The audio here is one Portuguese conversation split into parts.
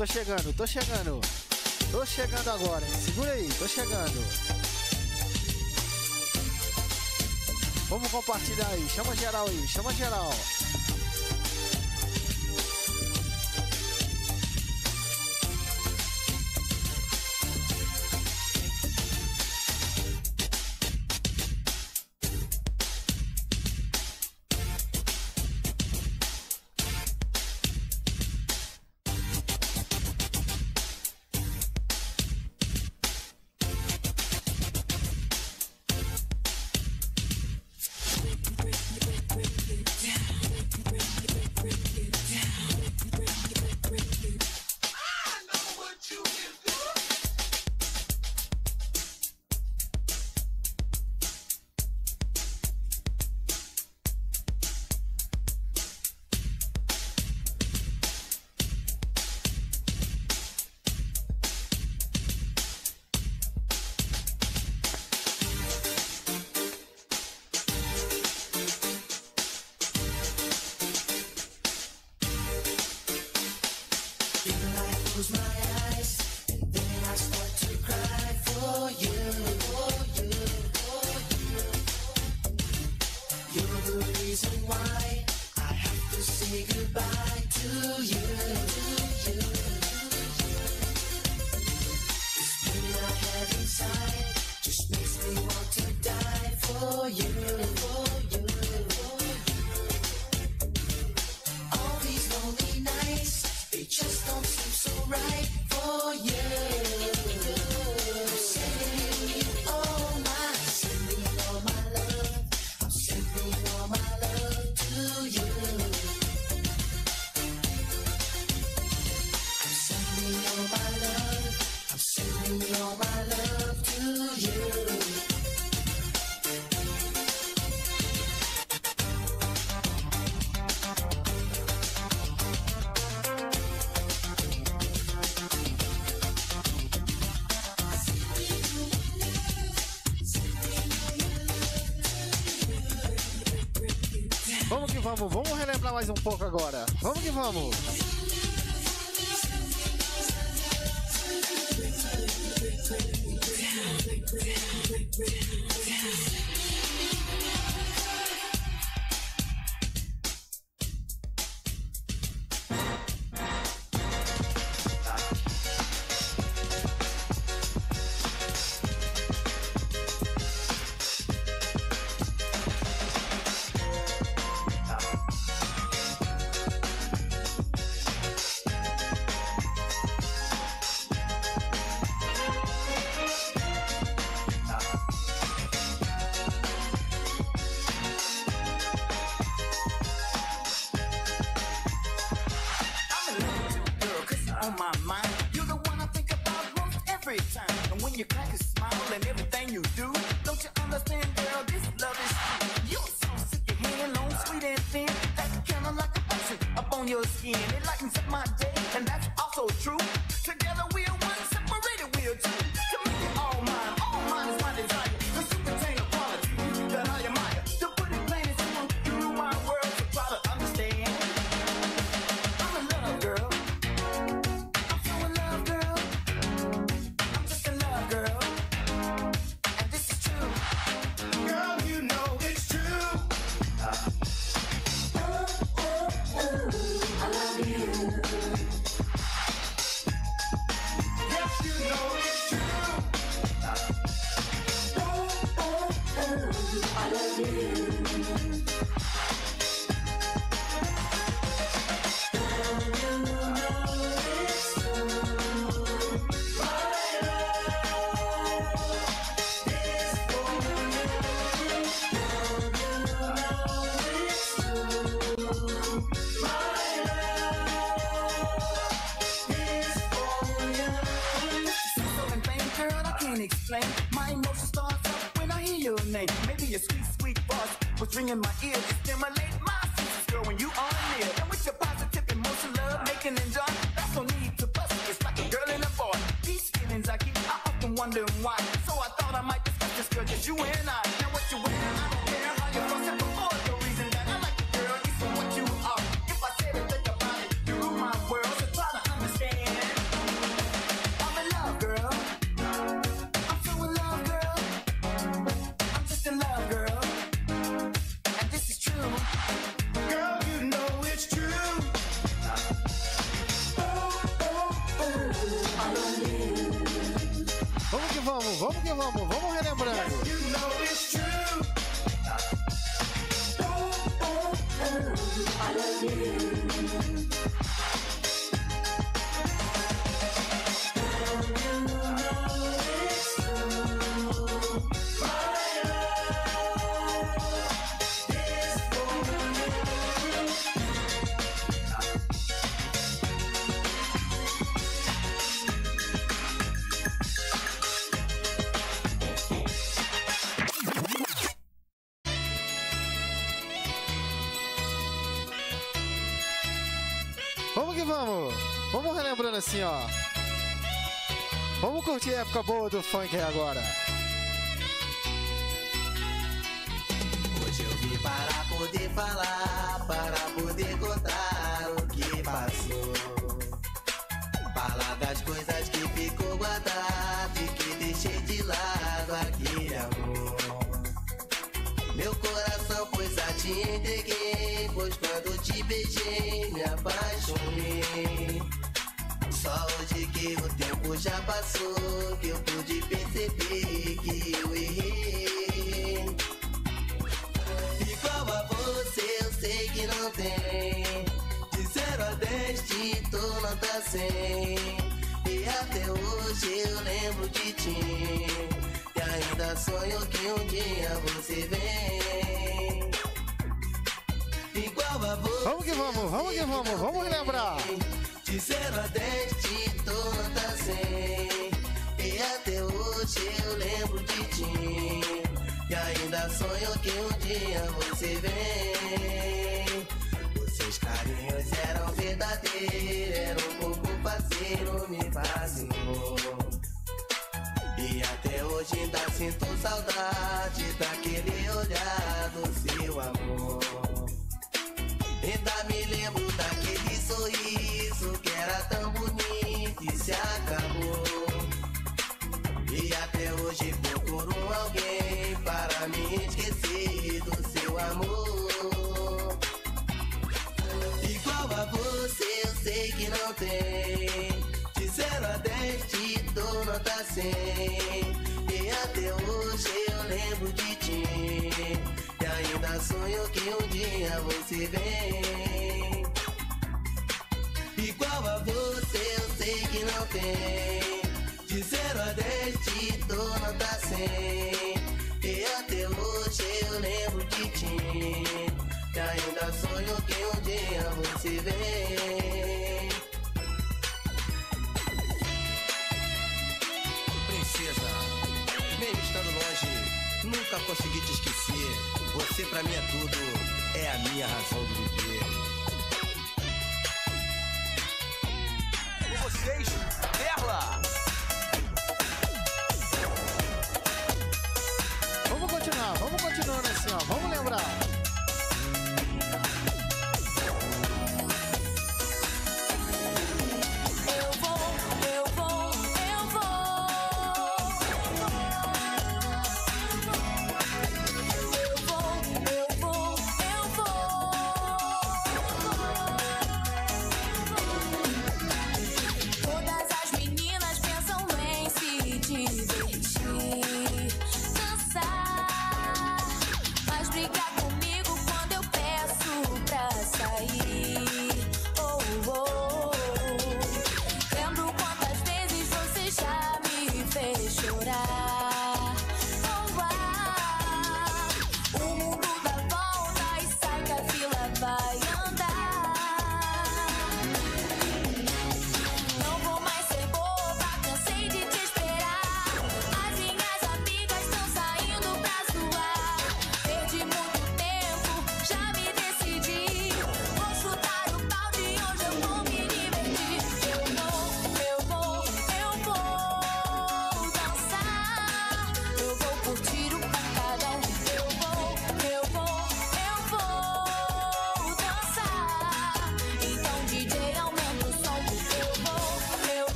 tô chegando. Tô chegando agora, hein? Segura aí, tô chegando. Vamos compartilhar aí, chama geral aí, chama geral. Vamos relembrar mais um pouco agora. Vamos que vamos. Ring in my ear to stimulate my senses, girl, when you are near. And with your positive emotion, love, making and joy, that's no need to fuss. It's like a girl and a boy. These feelings I keep, I often wonder why. So I thought I might discuss this, girl, just you and I. Now what you wearing, I don't care how you fuss it before. The reason that I like you, girl, is for what you are. If I said it, think about it, you rule my world, so try to understand. vamos que vamos, vamos relembrando. Vamos que vamos. Vamos relembrando assim, ó. Vamos curtir a época boa do funk aí agora. Hoje eu vim para poder falar, para poder contar o que passou. Falar das coisas que ficou guardado e que deixei de lado aquele amor. Meu coração pois a te entreguei, pois quando te beijei me apaixonei. Só hoje que o tempo já passou, que eu pude perceber que eu errei. Igual a você eu sei que não tem, de 0 a 10 te dou nota 100. E até hoje eu lembro de ti, e ainda sonho que um dia você vem. Igual a você Vamos que vamos, vamos que vamos, vamos relembrar. de 0 a 10 te dou nota 100. E até hoje eu lembro de ti, e ainda sonho que um dia você vem. Os seus carinhos eram verdadeiros, era um pouco parceiro, me fascinou. E até hoje ainda sinto saudade daquele olhar do seu amor. Ainda me lembro daquele sorriso que era tão bonito e se acabou. E até hoje procuro alguém para me esquecer do seu amor. Igual a você eu sei que não tem, de 0 a 10 te dou nota 100. E até hoje eu lembro de ti, e ainda sonho que um dia você vem. Igual a você eu sei que não tem, de 0 a 10 te dou nota 100. E até hoje eu lembro de ti, e ainda sonho que um dia você vem. Princesa, mesmo estando longe, nunca consegui te esquecer. Você pra mim é tudo, é a minha razão de viver. Com vocês, Perla! Vamos continuando assim, ó. Vamos lembrar. Eu vou, eu vou, eu vou. Eu vou, eu vou, eu vou. Todas as meninas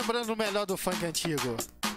relembrando o melhor do funk antigo.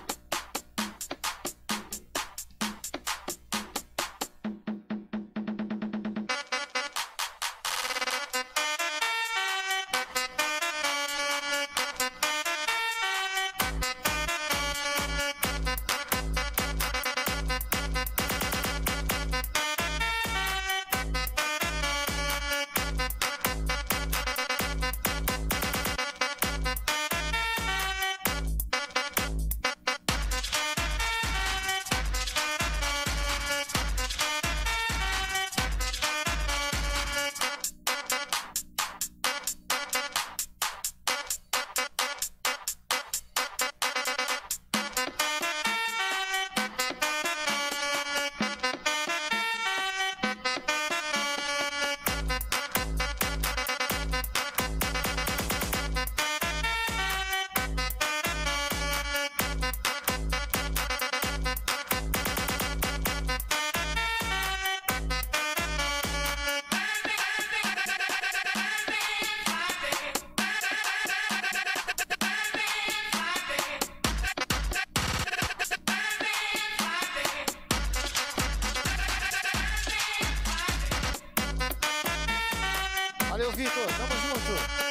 Valeu, Vitor. Tamo junto.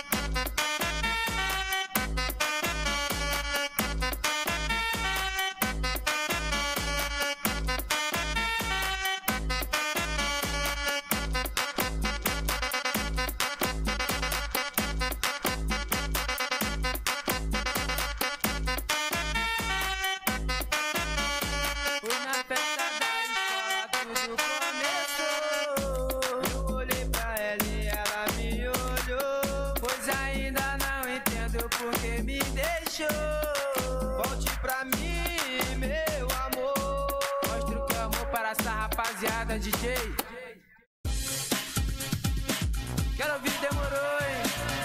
Porque me deixou. Volte pra mim, meu amor. Mostre o que é amor para essa rapaziada, DJ. Quero ouvir, demorou, hein?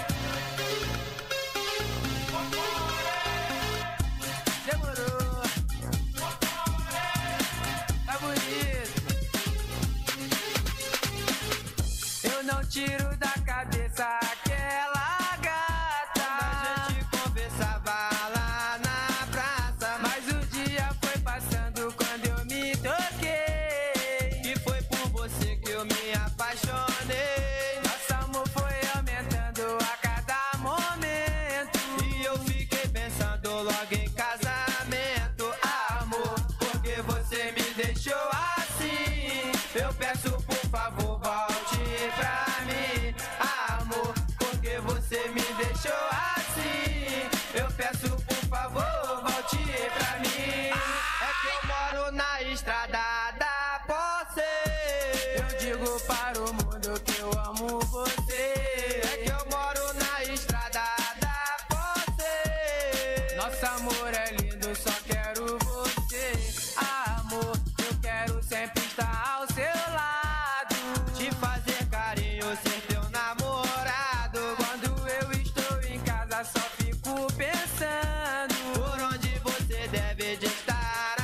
Demorou. Tá bonito. Eu não tiro da cabeça aquela estrada da posse. Eu digo para o mundo que eu amo você. É que eu moro na estrada da posse. Nosso amor é lindo, só quero você. Amor, eu quero sempre estar ao seu lado. Te fazer carinho, ser teu namorado. Quando eu estou em casa só fico pensando por onde você deve de estar.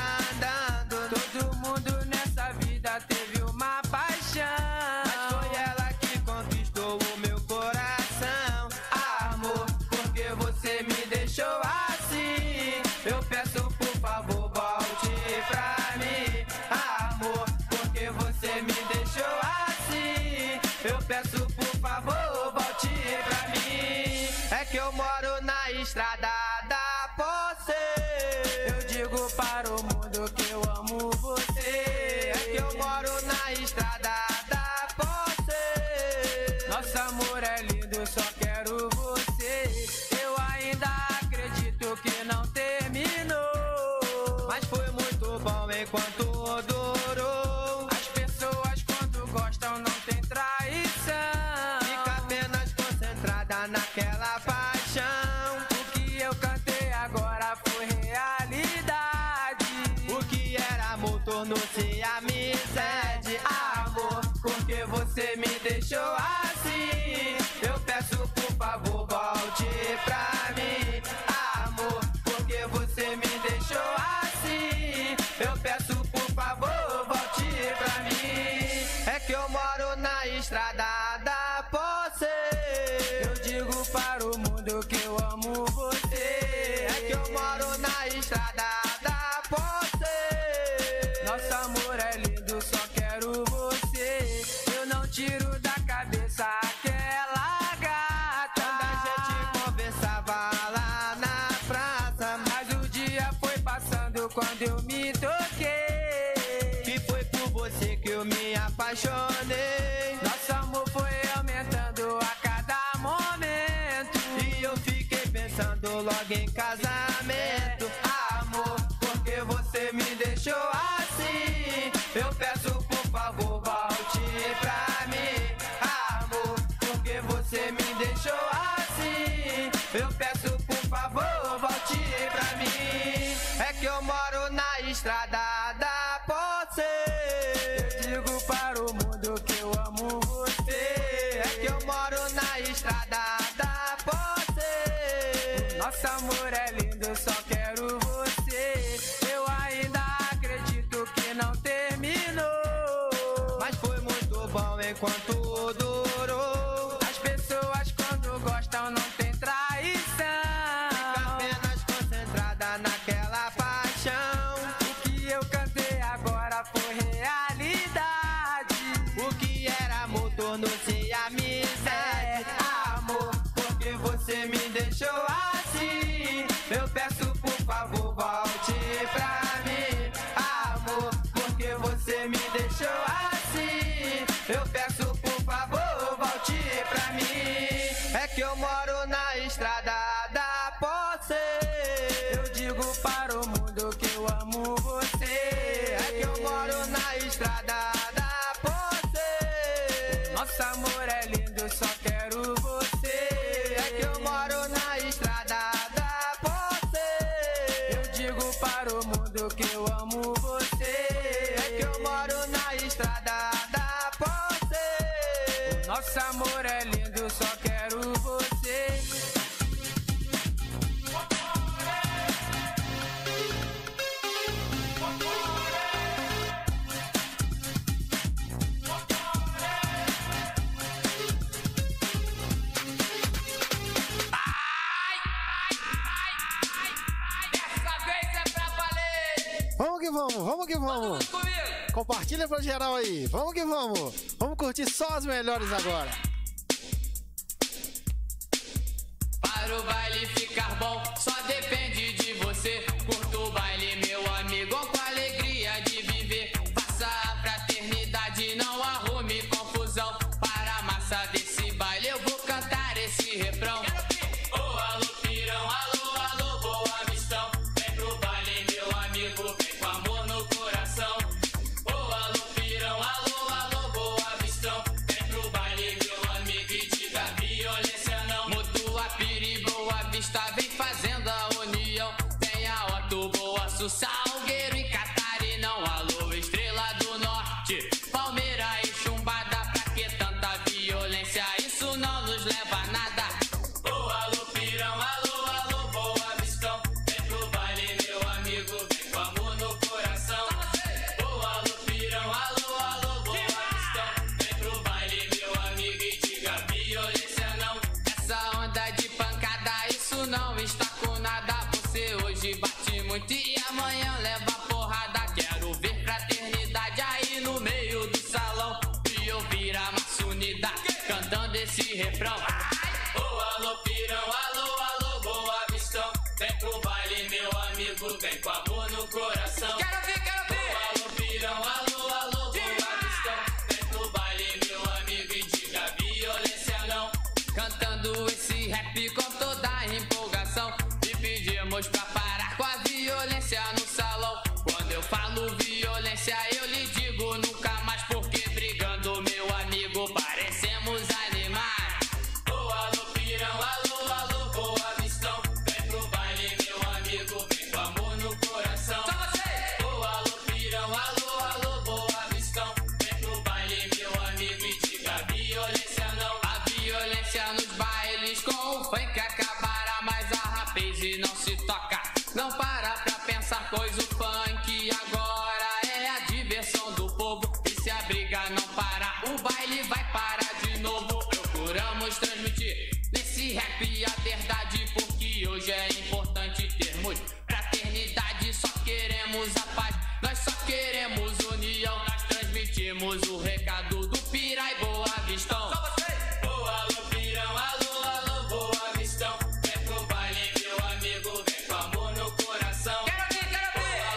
Teve uma paixão, mas foi ela que conquistou o meu coração. Amor, porque você me deixou assim? Eu peço por favor, volte pra mim. Amor, porque você me deixou assim? Eu peço por favor, volte pra mim. É que eu moro na estrada da posse. Eu digo para o mundo que eu amo você. Eu moro na estrada da posse. Nosso amor é lindo, só quero você. Eu ainda acredito que não terminou, mas foi muito bom enquanto durou. As pessoas quando gostam não tem traição. Fica apenas concentrada naquela paixão. O que eu cantei agora foi realidade. O que era amor tornou-se amizade. Amor, porque você me deixou assim? Eu peço por favor, volte pra mim. Amor, porque você me deixou assim? Eu peço por favor, volte pra mim. É que eu moro na estrada da posse. Eu digo para o mundo que eu amo você. É mundo quando eu me toquei. Que foi por você que eu me apaixonei. Nosso amor foi aumentando a cada momento. E eu fiquei pensando logo em casamento. Amor, porque você me deixou assim. Eu peço por favor, volte pra mim. Amor, porque você me deixou assim. Eu peço por favor, volte pra mim. É que eu moro na estrada da Posse. Eu digo para o mundo que eu amo você. É que eu moro na estrada da Posse. Nosso amor é lindo, só quero você. Eu ainda acredito que não terminou. Mas foi muito bom enquanto durou. As pessoas quando gostam não tem traição. Fica apenas concentrada naquela paixão. O que eu cantei agora foi realidade. O que era amor tornou-se amizade. Amor, porque você me deixou assim. Eu peço por favor, volte pra mim. Amor, porque você me deixou assim. Eu peço por favor, volte pra mim. É que eu moro na estrada da Posse. Eu digo para o mundo que eu amo você. É que eu moro na estrada da Posse. Nosso amor é lindo, só quero você. É que eu moro na estrada da Posse. Eu digo para o mundo que eu amo você. É que eu moro na estrada da Posse. Nosso amor é lindo, só quero você. Dessa vez é pra valer. Vamos que vamos, vamos que vamos. Comigo. Compartilha pra geral aí. Vamos que vamos. Vamos curtir só as melhores agora. Para o baile ficar bom, só depende de você. Curta o baile, meu amigo, com a alegria de viver. Faça a fraternidade, não arrume confusão. Para a massa desse baile, eu vou cantar esse refrão. Ô, alô, pirão, alô, alô, boa mistão. Vem pro baile, meu amigo, vem com amor no coração. Ô, alô, pirão, alô, alô, boa mistão. Vem pro baile, meu amigo, e diga violência não. Mutua, Piri, Boa Vista, vem fazendo a união. Tem a Otto, Boa Sul, Salgueiro e Catarinão. Alô, Estrela do Norte, Palmeira e Chumbada. Pra que tanta violência? Isso não nos leva a nada. Ô, alô, pirão, alô, alô, boa vistão. Vem pro baile, meu amigo, vem com amor no coração. Ô, alô, pirão, alô, alô, boa vistão. Vem pro baile, meu amigo, e diga violência não. Essa onda de pancada, isso não está com nada. Você hoje bate muito e amanhã leva porrada. Quero ver fraternidade aí no meio do salão e ouvir a massa unida cantando esse refrão. Ô, alô, pirão, alô, alô, boa vistão. Vem pro baile, meu amigo, vem com amor no coração. Quero ver, quero ver. Ô, alô, pirão, alô, alô, boa vistão. Vem pro baile, meu amigo, e diga violência não. Cantando esse rap com toda a empolgação. E pedimos pra parar com a violência no salão. Quando eu falo violência, eu lhe digo nunca mais. Porque brigando, meu amigo, parecemos animais. Ô, alô, pirão, alô, alô, boa vistão. Vem pro baile, meu amigo, vem com amor no coração. Só você! Ô, alô, pirão, alô, alô, boa vistão. Vem pro baile, meu amigo, e diga violência não. A violência nos bailes com o funk acabará, mas a rapaz não se toca. Não para pra pensar, pois o funk agora é a diversão do povo. E se a briga não parar, o baile vai parar de novo. Procuramos transmitir nesse rap a verdade, porque hoje é importante termos fraternidade. Só queremos a paz, nós só queremos união. Nós transmitimos o recado do Pira e Boa Vistão. Só você! Ô, alô, pirão, alô, alô, boa vistão. Vem pro baile, meu amigo, vem com amor no coração. Quero ver, quero ver.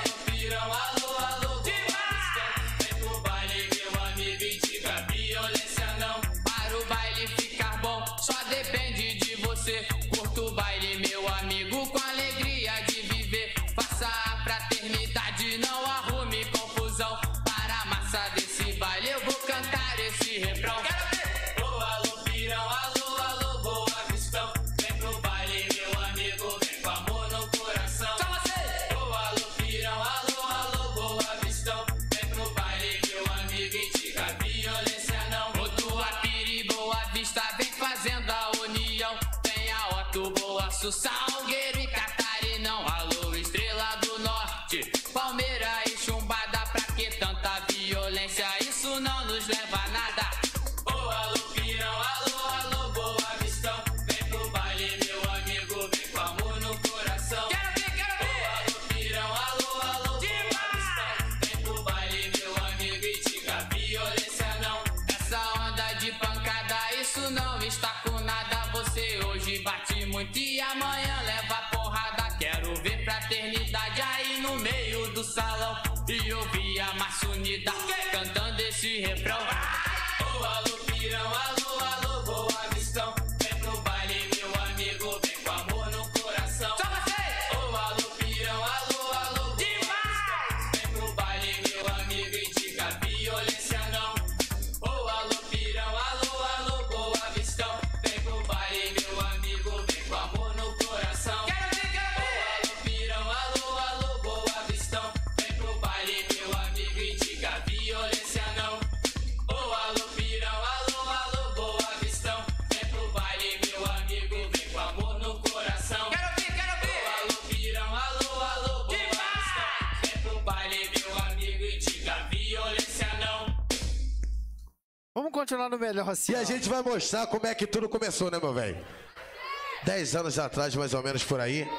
Nosso Salgueiro e Catarinão, alô, Estrela do Norte, Palmeira e Chumbada, pra que tanta violência? Isso não nos leva a nada. Ô, alô, Pirão, alô, Boa Vistão, vem pro baile, meu amigo, vem com amor no coração. Quero ver! Ô, alô, Pirão, alô, Boa Vistão, vem pro baile, meu amigo, e diga violência não. Essa onda de pancada, isso não está com nada. Você hoje bate muito e amanhã leva porrada. Quero ver fraternidade aí no meio do salão e ouvir a massa unida cantando esse refrão. Ô, alô, Pirão, alô, Boa Vistão, vem pro baile, meu amigo, vem com amor no coração. Só você! Ô, alô, Pirão, alô, demais! Vem pro baile, meu amigo, e diga violência não. Ô, alô, Pirão, alô, Boa Vistão, vem pro baile, meu amigo, vem com amor no coração. Quero ver! Ô, alô, Pirão, alô, Boa Vistão, vem pro baile, meu amigo, e diga violência não. Ô, alô, Pirão, alô, Boa Vistão, vem pro baile, meu amigo, vem com amor no coração. Quero ver! Ô, alô, Pirão, alô, Boa Vistão, vem pro baile, meu amigo, e diga violência não. Vamos continuar no melhor assim. E a gente vai mostrar como é que tudo começou, né, meu velho? 10 anos atrás, mais ou menos por aí,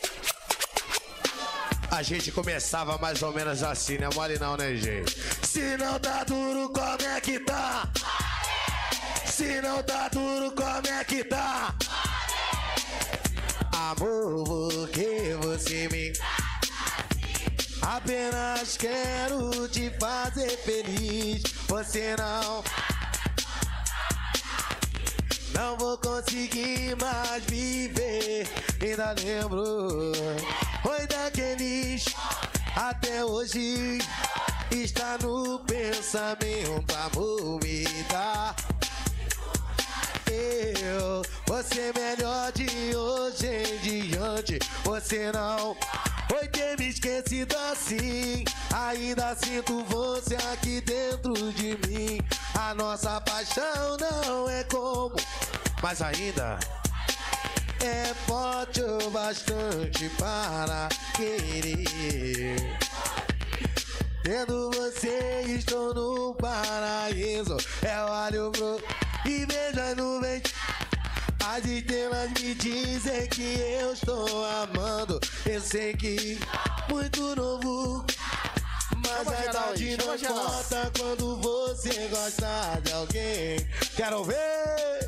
a gente começava mais ou menos assim, né? Mole não, né, gente? Se não tá duro, como é que tá? Se não tá duro, como é que tá? Amor, por que você me... Apenas quero te fazer feliz. Você não vou conseguir mais viver. Ainda lembro, foi daqueles, até hoje está no pensamento. Amor, me dá. Você melhor de hoje em diante. Você não foi ter me esquecido assim. Ainda sinto você aqui dentro de mim. A nossa paixão não é como, mas ainda é forte o bastante para querer. Tendo você, estou no paraíso. Eu olho pro e vejo as nuvens. As estrelas me dizem que eu estou amando. Eu sei que muito novo, mas a idade não conta quando você gosta de alguém. Quero ver.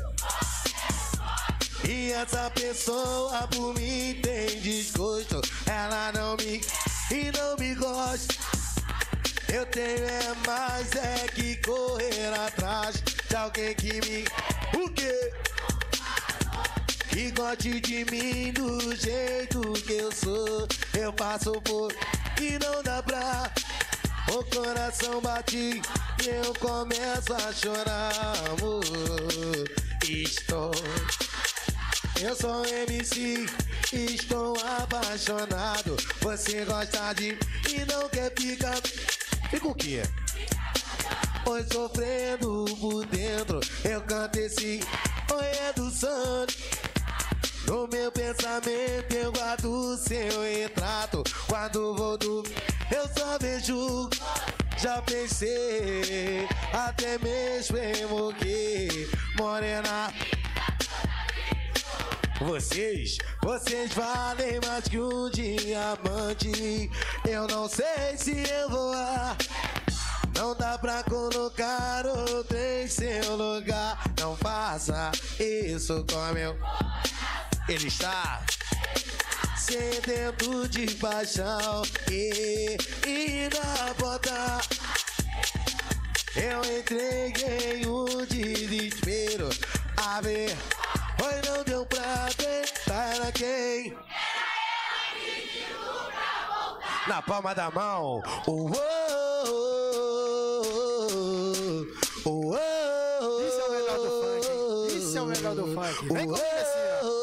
E essa pessoa por mim tem desgosto. Ela não me gosta. Eu tenho mais que correr atrás de alguém que me... O quê? Que goste de mim do jeito que eu sou. Eu passo por e não dá pra. O coração bate e eu começo a chorar, amor. Eu sou MC, estou apaixonado. Você gosta de mim e não quer ficar. Fica o quê? Pois sofrendo por dentro, eu canto esse oi é do sangue. No meu pensamento eu guardo o seu retrato. Quando vou dormir eu só vejo. Já pensei até mesmo em morrer, morena. Vocês valem mais que um diamante. Eu não sei se eu vou lá. Não dá pra colocar outro em seu lugar. Não faça isso com eu. Ele está sedento de paixão e na porta eu entreguei um desespero. A ver, oi, não deu pra tentar a quem? Na palma da mão. Isso é o melhor do funk. Isso é o melhor do funk. Vem comigo assim, ó.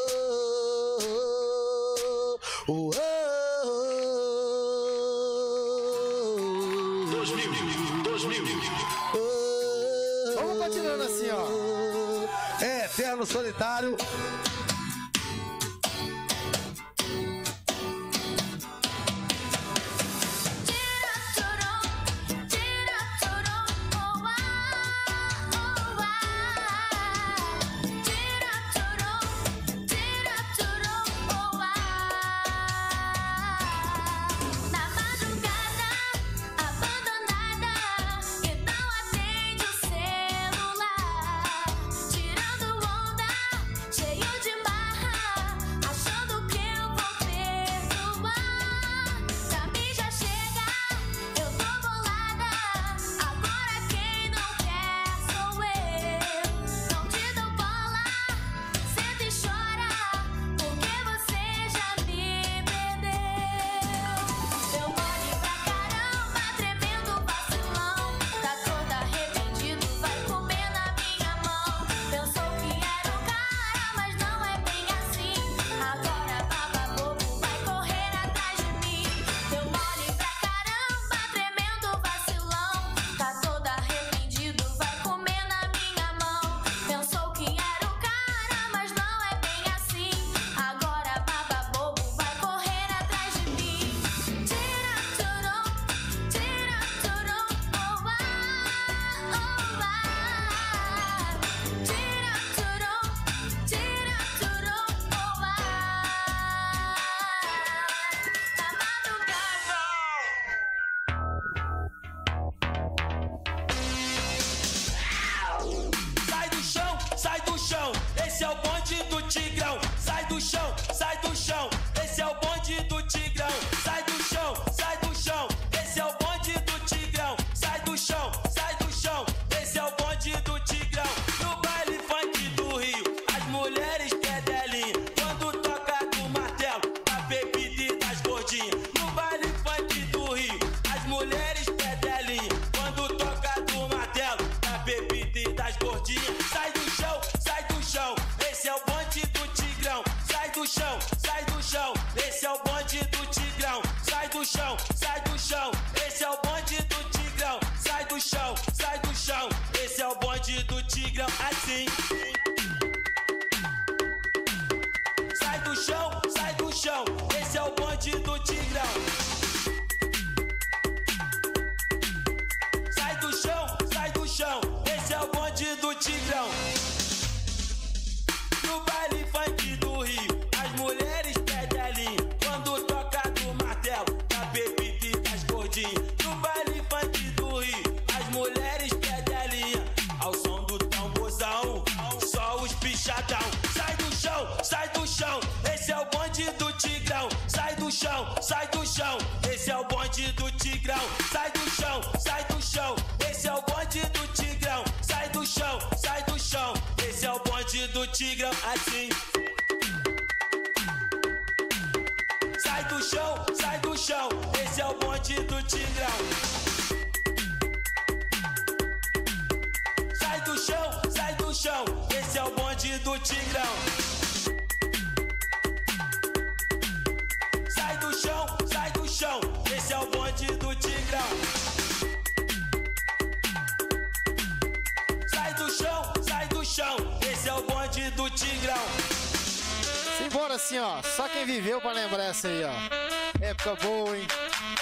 2000. Vamos continuando assim, ó. É eterno solitário. sai do chão, esse é o bonde do Tigrão. Sai do chão, esse é o bonde do Tigrão. Assim. Sai do chão, esse é o bonde do Tigrão. Sai do chão, esse é o bonde do Tigrão. No baile funk do Rio, as mulheres pedem a linha quando toca do martelo, da bebida e das gordinhas. No baile funk do Rio, as mulheres pedem a linha ao som do tamborzão, só os pichadão. Sai do chão, esse é o bonde do Tigrão. Sai do chão, esse é o bonde do Tigrão. Sai do chão, esse é o bonde do Tigrão. Sai do chão, esse é o bonde do Tigrão. Assim. Sai do chão, esse é o bonde do Tigrão. Sai do chão, esse é o bonde do Tigrão. Sai do chão, esse é o bonde do Tigrão. Sai do chão, esse é o bonde do Tigrão. Simbora assim, ó. Só quem viveu pra lembrar essa aí, ó. Época boa, hein?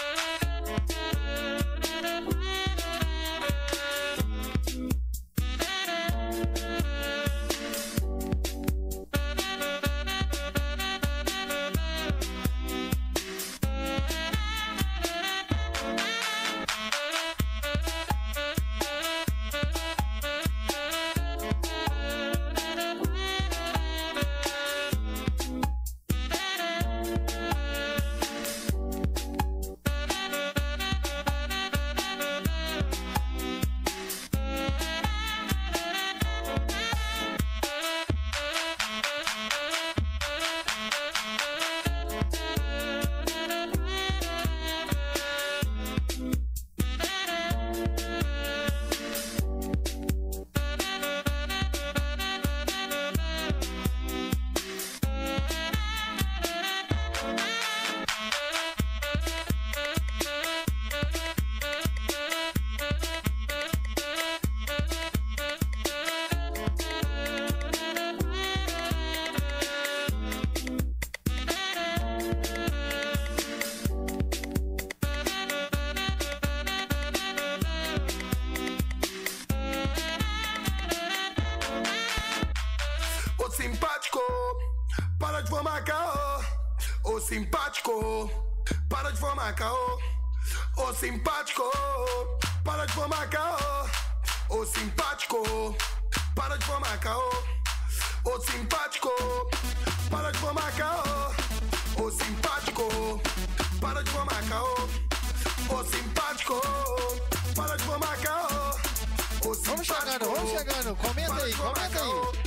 simpático, para de formar caô. Ô simpático, para de formar caô. Ô simpático, para de formar caô. Ô simpático, para de formar caô. Ô simpático, para de formar caô. Ô simpático, para de formar caô. Vamos chegando, comenta aí, comenta aí.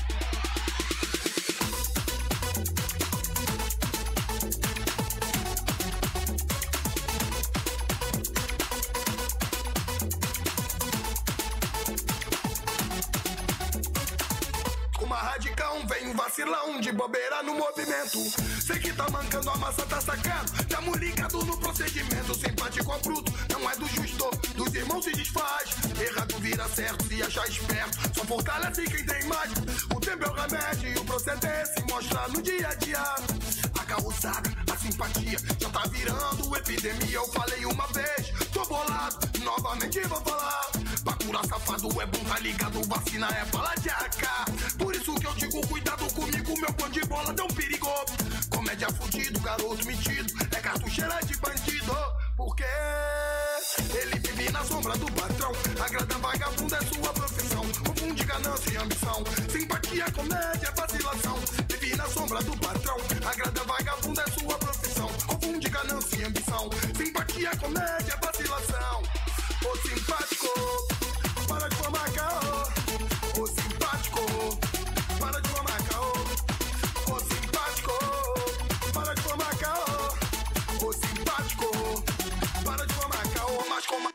Radicão, vem um vacilão de bobeira no movimento. Sei que tá mancando, a massa tá sacando. Tamo ligado no procedimento. Simpático ao bruto, não é do justo. Dos irmãos se desfaz. Errado vira certo, se achar esperto. Só fortalece quem tem mágica. O tempo é o remédio e o proceder se mostra no dia a dia. A carroçada, a simpatia já tá virando epidemia. Eu falei uma vez, tô bolado, novamente vou falar. Pra curar safado é bom, tá ligado? Vacina é bala de AK. Por isso que eu digo, cuidado comigo, meu pão de bola deu um perigo. Comédia fudido, garoto metido, é cartucheira de bandido. Porque ele vive na sombra do patrão. Agrada vagabundo é sua profissão. Confunde ganância e ambição. Simpatia, comédia, vacilação. Vive na sombra do patrão. Agrada vagabundo é sua profissão. Confunde ganância e ambição. Simpatia, comédia, vacilação. Ô simpático, para de formar caô. Ô simpático, para de formar caô. Ô simpático, para de formar caô. Ô simpático, para de formar caô. Mas como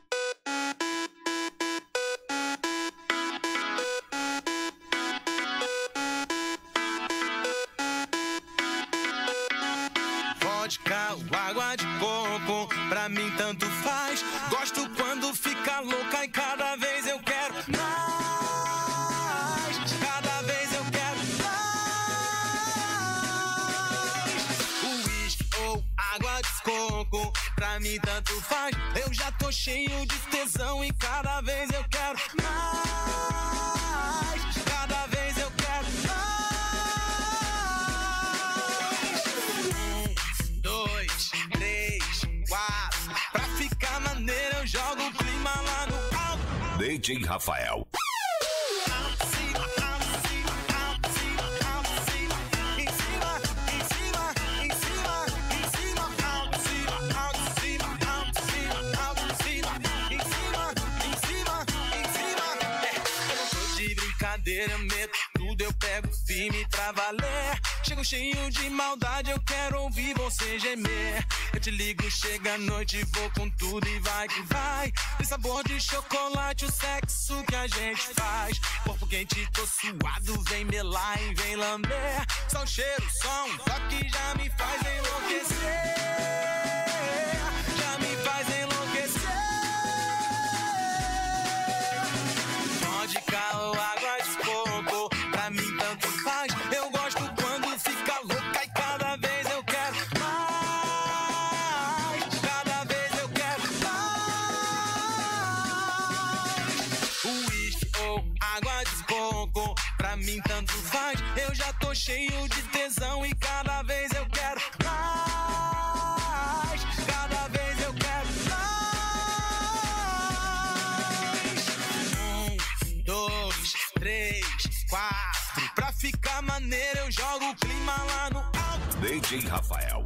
vodka, água de coco, pra mim tanto tanto faz. Gosto quando fica louca e cada vez eu quero mais. Cada vez eu quero mais. Uísque ou água de coco, pra mim tanto faz. Eu já tô cheio de tesão e cada vez eu quero mais. Cada vez eu quero mais. 1, 2, 3, 4. Pra ficar maneiro eu jogo o clima lá no alto. DJ Rafael. Eu meto tudo, eu pego firme pra valer. Chego cheio de maldade, eu quero ouvir você gemer. Eu te ligo, chega a noite, vou com tudo e vai que vai. Tem sabor de chocolate, o sexo que a gente faz. Corpo quente, tô suado, vem melar e vem lamber. Só o cheiro, só um toque já me faz enlouquecer. Já me faz enlouquecer. Vodka ou água de coco, pra mim tanto faz. Eu gosto quando fica louca e cada vez eu quero mais. Cada vez eu quero mais. Uísque ou água de coco, pra mim tanto faz. Eu já tô cheio de tesão e cada vez eu quero mais. Cada vez eu quero mais. 1, 2, 3, 4. Pra ficar maneiro eu jogo o clima lá no alto. DJ Rafael.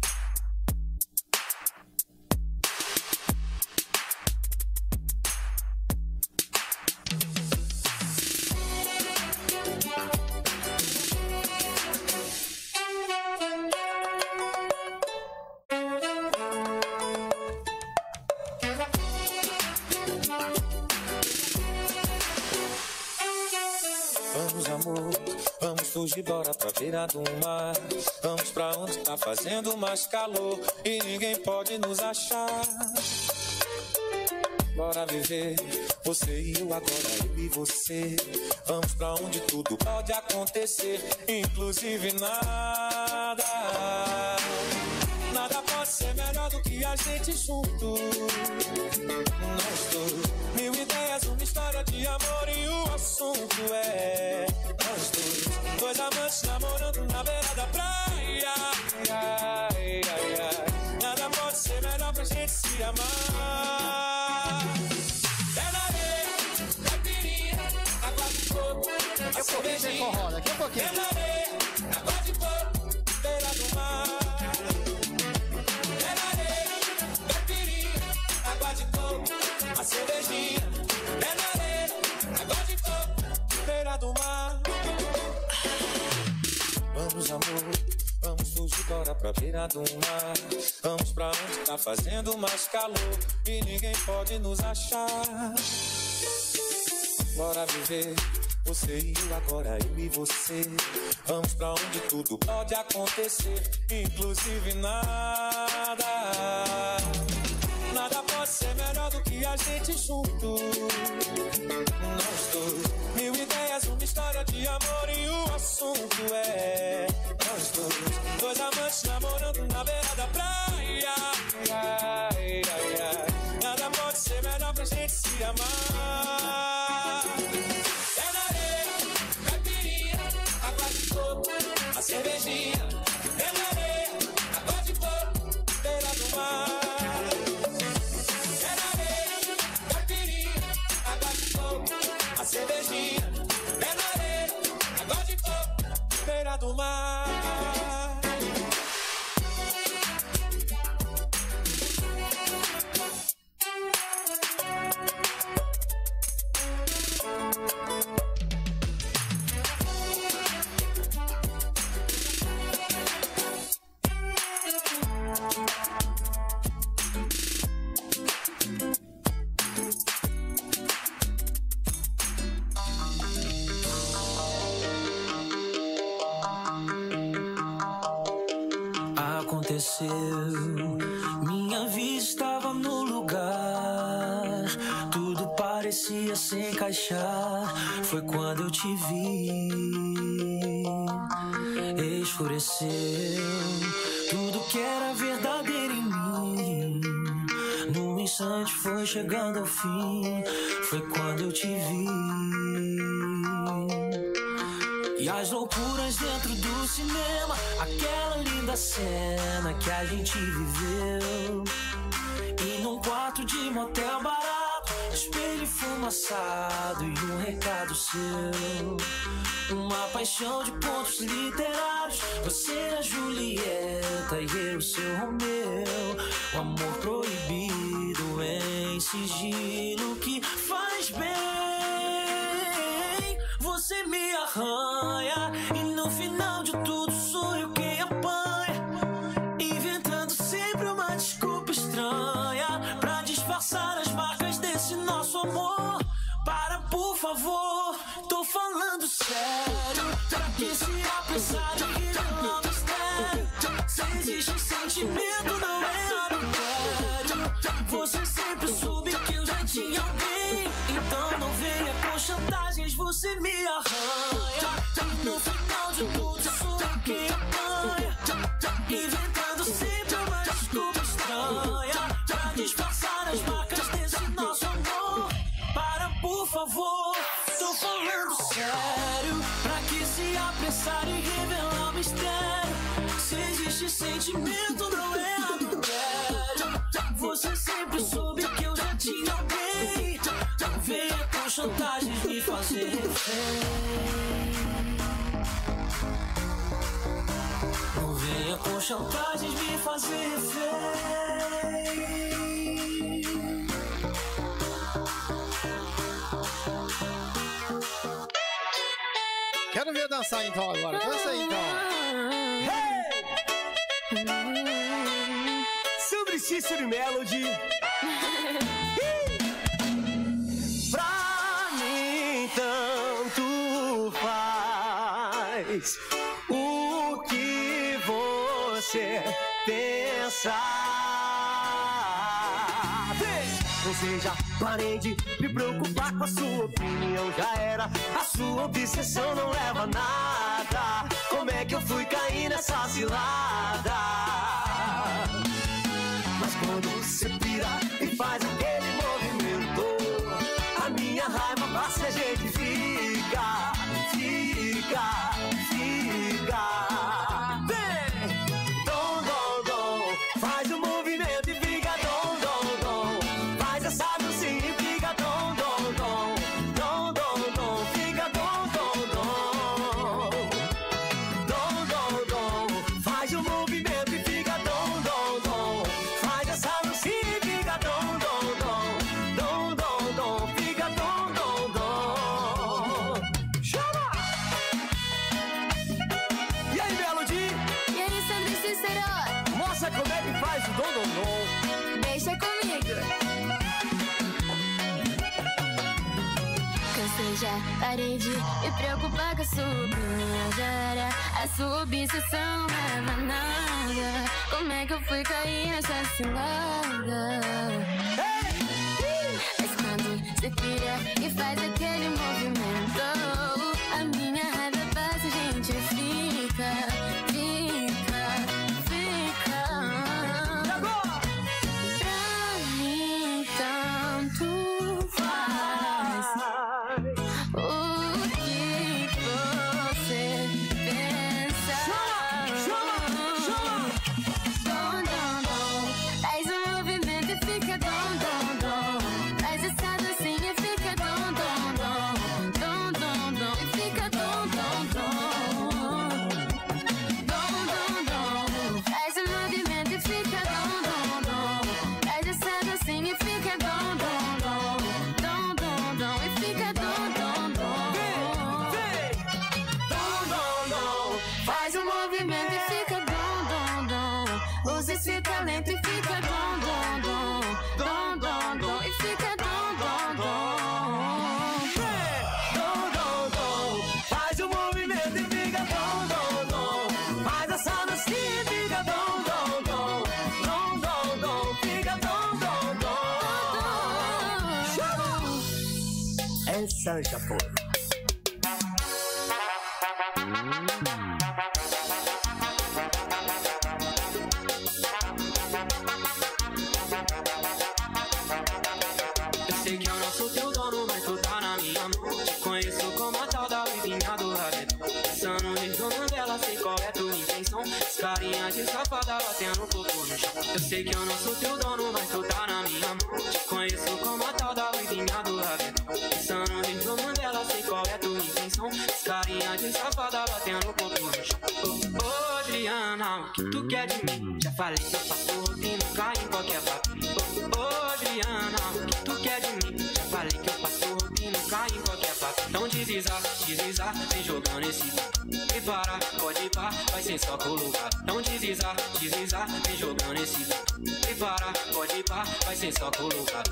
Vamos, amor, vamos fugir, bora pra beira do mar. Vamos pra onde tá fazendo mais calor e ninguém pode nos achar. Bora viver, você e eu agora, eu e você. Vamos pra onde tudo pode acontecer, inclusive nada. Nada pode ser melhor do que a gente junto. Nós dois, mil ideias, uma história de amor e o assunto é nós dois. Dois amantes namorando na beira da praia. Ai, ai, ai. Nada pode ser melhor pra gente se amar. Pé na areia, caipirinha, água de coco, a cervejinha. Daqui a pouquinho. Pé na areia, água de coco, beira do mar. A cervejinha, pé na areia, água de coco, beira do mar. Vamos, amor, vamos fugir, bora pra beira do mar. Vamos pra onde tá fazendo mais calor e ninguém pode nos achar. Bora viver, você e eu agora, eu e você. Vamos pra onde tudo pode acontecer, inclusive nada. Nada pode ser melhor do que a gente junto. Nós dois, mil ideias, uma história de amor e o assunto é nós dois. Dois amantes namorando na beira da praia. Ai, ai, ai. Nada pode ser melhor pra gente se amar. Pé na areia, caipirinha, água de coco, a cervejinha. Pé na areia, água de coco, beira do mar. A cervejinha, pé na areia, água de coco, beira do mar. Minha vida estava no parecia se encaixar. Foi quando eu te vi, escureceu tudo que era verdadeiro em mim. Num instante foi chegando ao fim. Foi quando eu te vi. E as loucuras dentro do cinema, aquela linda cena que a gente viveu. E num quarto de motel barato, espelho fumaçado e um recado seu. Uma paixão de pontos literários, você a Julieta e eu seu Romeu. O amor proibido em sigilo que faz bem. Você me arranha e no final de tudo sou eu quem apanha, inventando sempre uma desculpa estranha pra disfarçar as marcas desse nosso amor. Para, por favor, tô falando sério. Pra que se apressar de revelar o mistério? Se existe sentimento, não é adultério. Você sempre soube que eu já tinha alguém. Então não venha com chantagens, você me arranha. No final de tudo sou eu quem apanha, inventando sempre uma desculpa estranha pra disfarçar as marcas desse nosso amor. Para, por favor, tô falando sério. Pra que se apressar e revelar o mistério? Se existe sentimento, não é adultério. Você sempre soube que eu já tinha alguém. Não venha com chantagens me fazer refém. Não venha com chantagens me fazer refém. Quero ver dançar então agora. Dança aí então. Sandro Cícero e Melody. Pra mim tanto faz o que você pensar. Ou seja, parei de me preocupar com a sua opinião, já era. A sua obsessão não leva a nada. Como é que eu fui cair nessa cilada? Mas quando você pira e faz aquele movimento, a minha raiva passa e a gente fica. Dom, dom, dom, faz o movimento e fica dom, dom, dom. Faz essa dancinha e fica dom, dom, dom. Dom, dom, dom, fica dom, dom, dom. Dom, dom, dom, faz o movimento e fica dom, dom, dom. Faz essa dancinha e fica dom, dom, dom. Dom, dom, dom, fica dom, dom, dom. Chama! E aí, Melody? E aí, Sandro Cícero? Mostra como é que faz o dom, dom, dom. Deixa comigo. Cansei já, parei de me preocupar com a sua opinião, já era. A sua obsessão não leva a nada. Como é que eu fui cair nessa cilada? Mas quando você pira e faz aquele movimento, a minha raiva passa, a gente fica. Pra mim tanto faz o que você pensa. Dom, dom, dom, faz um movimento e fica dom, Essa já foi. Eu sei que eu não sou teu dono, mas tu tá na minha mão. Te conheço como a tal da Livinha do Rabetão. Pensando em Mandela, sei qual é tua intenção. Carinha de safada batendo um pouco no chão. Eu sei que eu não sou teu dono, mas tu tá na minha mão. Te conheço como a tal da Livinha do Rabetão. Pensando em Mandela, sei qual é tua intenção. Carinha de safada batendo um pouco no chão. Ô, Adriana, o que tu quer de mim? Já falei que eu faço roupinho, cai em qualquer papo. Ô, Adriana, o que tu quer de mim? Já falei que eu faço roupinho, cai em qualquer papo. Então deslizar, vem jogando esse e para, pode ir pá, vai ser só colocado. Então deslizar, vem jogando esse e para, pode ir pá, vai ser só colocado.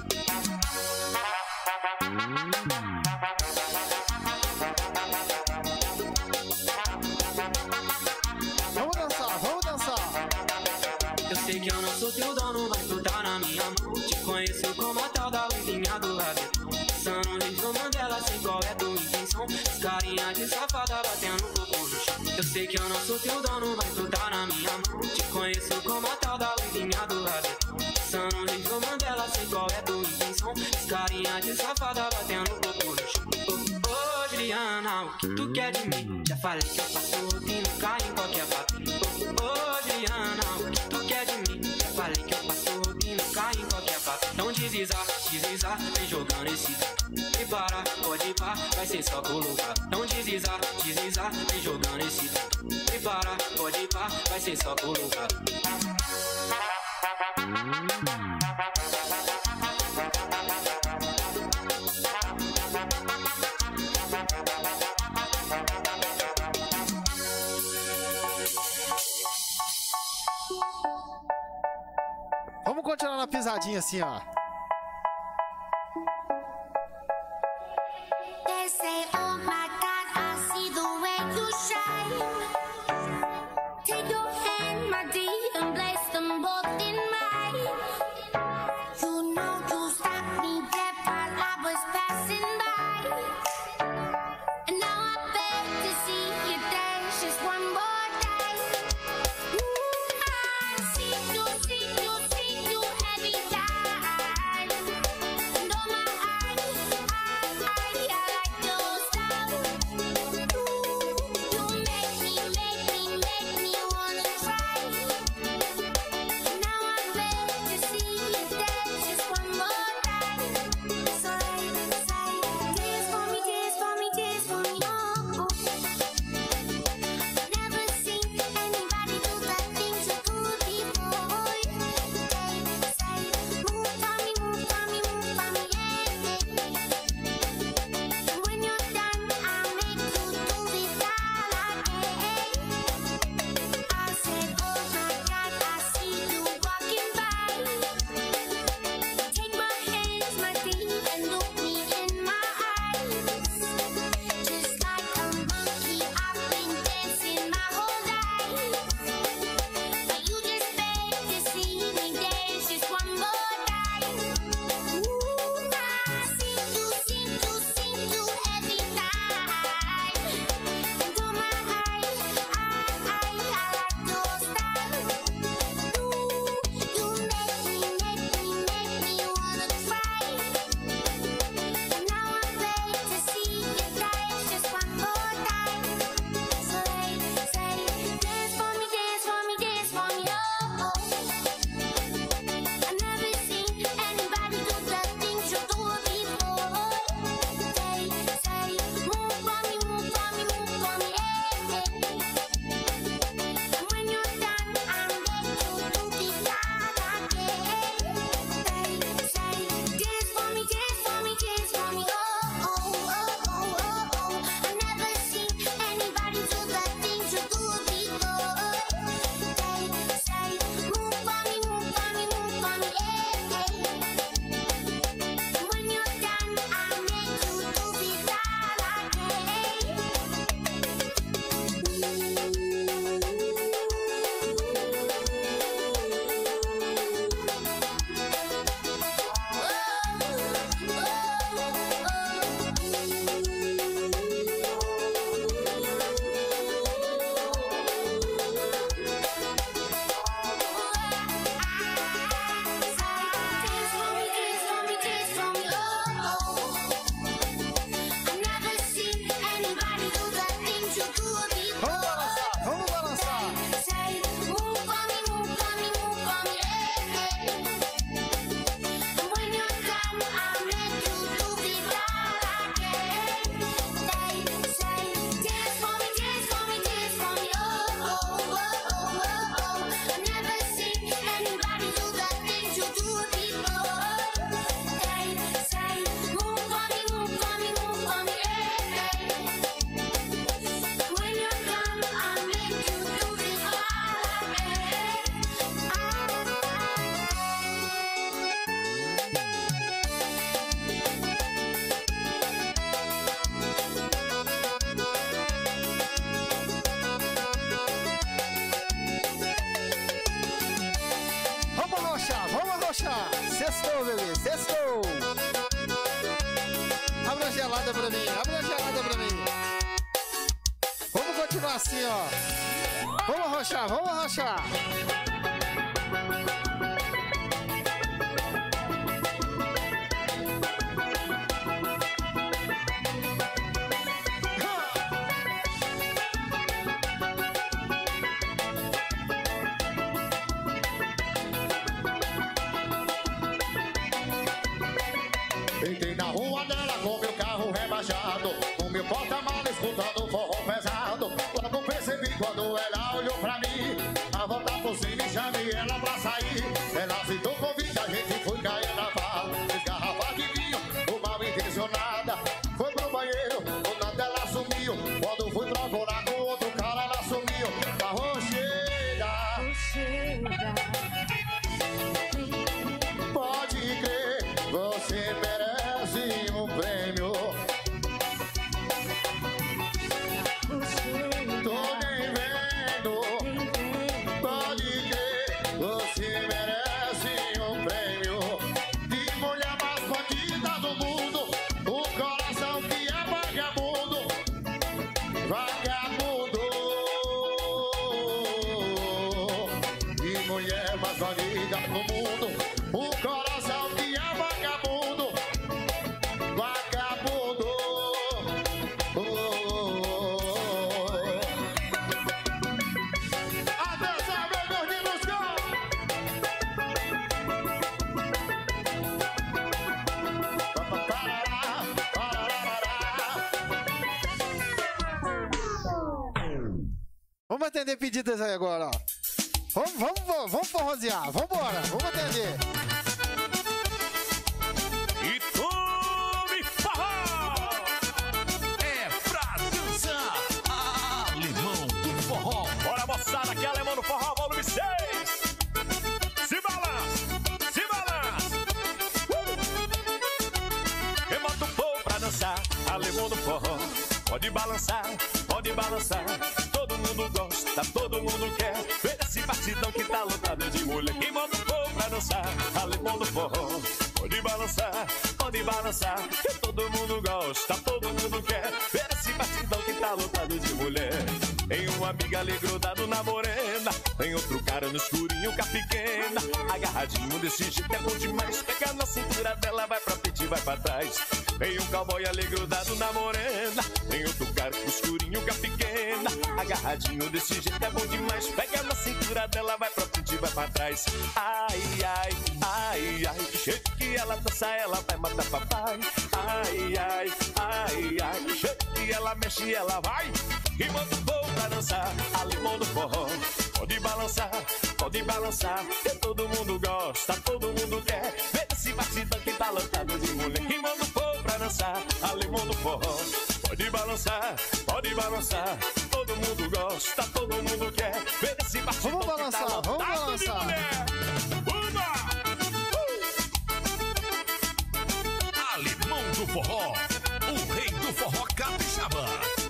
Vamos dançar, vamos dançar. Eu sei que eu não sou teu dono, mas tu tá na minha mão. Te conheço como a tal da Livinha do Rabetão. Pensando em Mandela, sei qual é tua intenção. Carinha de safada batendo um pouco no chão. Eu sei que eu não sou teu dono, mas tu tá na minha mão. Te conheço como a tal da Livinha do Rabetão. Pensando em Mandela, sei qual é tua intenção. Carinha de safada batendo um pouco no chão. Ô, Adriana, o que tu quer de mim? Já falei que eu faço roupinho, cai em qualquer papo. Ô, Adriana, o que tu quer de mim? Já falei que eu faço roupinho, cai em qualquer papo. Então deslizar, vem jogando esse e para, pode ir pá, vai ser só colocado. Então deslizar, vem jogando esse e para, pode ir pá, vai ser só colocado. Vamos continuar na pisadinha assim, ó. They say, oh my God, I see the way you shine. Take your hand, my dear, and place them both in mine. You know you stopped me dead while I was passing by. And now I beg to see you dance just one more time. I see you every time. And oh my, I like your Sextou, bebê, sextou. Abre a gelada pra mim, abre a gelada pra mim. Vamos continuar assim, ó. Vamos arrochar, vamos arrochar. Entrei na rua dela com meu carro rebaixado, com meu porta-malas escutando forró pesado. Logo percebi quando ela olhou pra mim, a volta por cima e chamei ela pra sair. Ela aceitou o convite, a gente foi cair na farra. Fez garrafa de vinho, mal intencionada. Foi pro banheiro, o nada ela sumiu. Quando fui procurar com outro cara, ela sumiu. Da rocheira. Pode crer, você merece um prêmio. Tô nem vendo. Pode crer, você merece um prêmio. De mulher mais bandida do mundo, o coração que é vagabundo. Vagabundo. De mulher mais bandida do mundo, o coração que é vagabundo. Vagabundo. Atenção, meu gordinho do céu. Vamos atender pedidas aí agora, ó. Vamos forrosear, vambora, vamos atender. E tome forró! É pra dançar, Alemão do Forró. Bora, moçada, que é Alemão do Forró, volume 6. Se balança, se balança. Eu boto o povo pra dançar, Alemão do Forró. Pode balançar, pode balançar. Todo mundo gosta, todo mundo quer ver esse batidão que tá lotado de mulher. Quem bota o povo pra dançar, Alemão do Forró. Pode balançar, que todo mundo gosta, todo mundo quer ver esse batidão que tá lotado de mulher. Tem uma amiga ali grudado na morena, tem outro cara no escurinho com a pequena. Agarradinho desse jeito é bom demais, pega na cintura dela, vai pra frente e vai pra trás. Tem um cowboy ali grudado na morena, tem outro cara no escurinho com a pequena. Agarradinho desse jeito é bom demais, pega na cintura dela, vai pra frente e vai pra trás. Ai, ai, ai, ai, que jeito que ela dança, ela vai matar papai. Ai, ai, ai, ai, que jeito que ela mexe, ela vai. E manda o povo pra dançar, Alemão do Forró. Pode balançar, que todo mundo gosta, todo mundo quer ver esse batidão que tá lotado de mulher. E manda o povo pra dançar, Alemão do Forró. Pode balançar, todo mundo gosta, todo mundo quer ver esse batidão que tá lotado de mulher. Alemão do Forró, o rei do forró capixaba.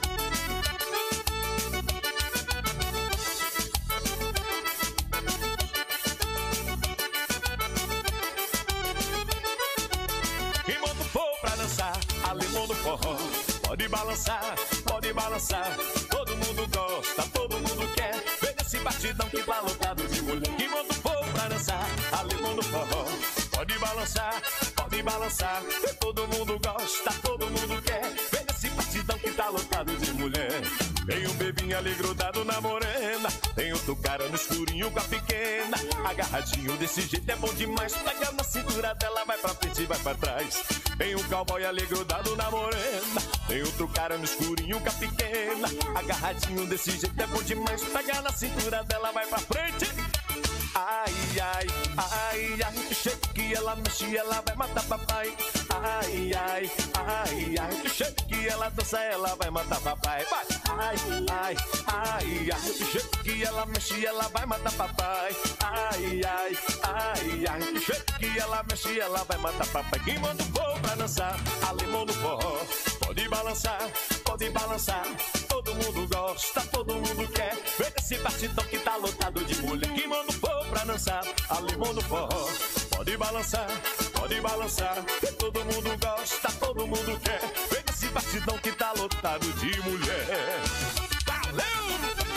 E manda o povo pra dançar, Alemão do Forró. Pode balançar, todo mundo gosta, todo mundo quer ver esse batidão que tá lotado de mulher. E manda o povo pra dançar, Alemão do Forró. Pode balançar, que todo mundo gosta, todo mundo quer ver esse batidão que tá lotado de mulher. Tem um bebinho ali grudado na morena, tem outro cara no escurinho com a pequena. Agarradinho desse jeito é bom demais, pega na cintura dela, vai pra frente e vai pra trás. Tem um cowboy ali grudado na morena, tem outro cara no escurinho com a pequena. Agarradinho desse jeito é bom demais, pega na cintura dela, vai pra frente. Ai, ai, ai, ai, que jeito que ela mexe, ela vai matar papai. Ai, ai, ai, ai, que jeito que ela dança, ela vai matar papai. Vai. Ai, ai, ai, ai, que jeito que ela mexe, ela vai matar papai. Ai, ai, ai, ai, que jeito que ela mexe, ela vai matar papai. Quem manda o povo pra dançar, Alemão do Forró. Pode balançar, todo mundo gosta, todo mundo quer ver esse batidão que tá lotado de mulher. Quem manda o povo pra dançar, Alemão do Forró. Pode balançar, que todo mundo gosta, todo mundo quer. Vem esse batidão que tá lotado de mulher. Valeu!